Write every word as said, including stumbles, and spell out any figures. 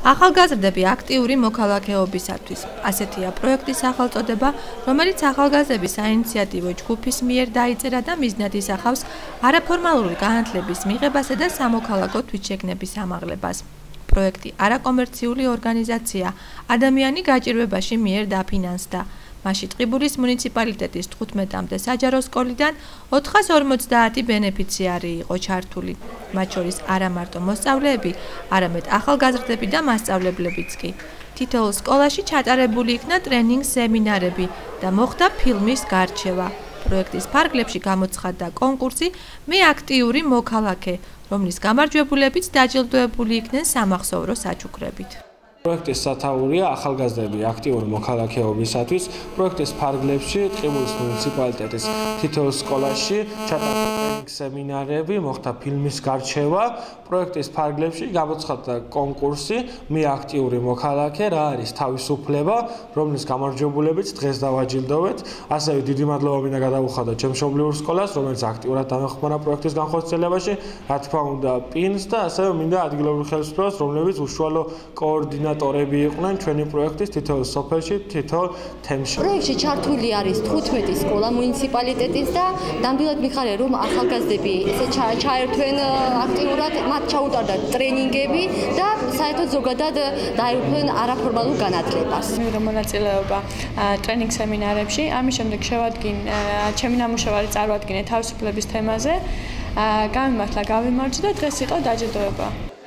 ახალგაზრდები აქტიური მოქალაქეობისათვის. ასეთია პროექტის სახელწოდება, რომელიც ახალგაზრდების საინიციატივო ჯგუფის მიერ დაიწერა და მიზნად ისახავს არაფორმალური განათლების მიღებასა და სამოქალაქო თვითშეგნების ამაღლებას. პროექტი არაკომერციული ორგანიზაცია ადამიანი გაჭირვებაში მიერ დაფინანსდა. მასში ტყიბულის მუნიციპალიტეტის თხუთმეტამდე საჯარო სკოლიდან ოთხას ორმოცდაათი ბენეფიციარი იყო ჩართული. მათ შორის არა მარტო მოსწავლეები, არამედ ახალგაზრდები და მასწავლებლებიც კი. თითოეულ სკოლაში ჩატარებული იქნა ტრენინგ-სემინარები და მოხდა ფილმის გარჩევა. პროექტის ფარგლებში გამოცხადდა კონკურსი „მე აქტიური მოქალაქე“, რომლის გამარჯვებულებიც დაჯილდოებული იქნენ სამახსოვრო საჩუქრებით. პროექტის სათაურია ახალგაზრდები აქტიური მოქალაქეობისათვის. პროექტის ფარგლებში ტყიბულის მუნიციპალიტეტის თითოეულ სკოლაში ჩატარდა ტრენინგ-სემინარები, მოხდა ფილმის გარჩევა. პროექტის ფარგლებში გამოცხადდა კონკურსი „მე აქტიური მოქალაქე“, რა არის თავისუფლება, რომლის გამარჯვებულებიც დღეს დავაჯილდოვეთ. ასევე დიდი მადლობა მინდა გადავუხადოთ ჩემ მშობლიურ სკოლას, რომელიც აქტიურად დამეხმარა პროექტის განხორციელებაში, რა თქმა უნდა პინს და ასევე მინდა ადგილობრივ ხელისუფლებას, რომლებიც უშუალო კოორდინატორები იყვნენ ჩვენი პროექტის თითოეულ სოფელში, თითოეულ თემში. პროექტში ჩართული არის თხუთმეტი სკოლა მუნიციპალიტეტის და ნამდვილად მიხარია, რომ ახალგაზრდები ესე ჩაერთვენ აქტიურად, მათ ჩაუტარდა ტრენინგები და საერთოდ ზოგადად დაეუფლნენ არაფორმალურ განათლებას. მივიღე მონაწილეობა ტრენინგ-სემინარებში, ამის შემდეგ შევადგინე ჩემი ნამუშევარი წარვადგინე თავისუფლების თემაზე. გამიმართლა, გავიმარჯვე და დღეს იყო დაჯილდოება.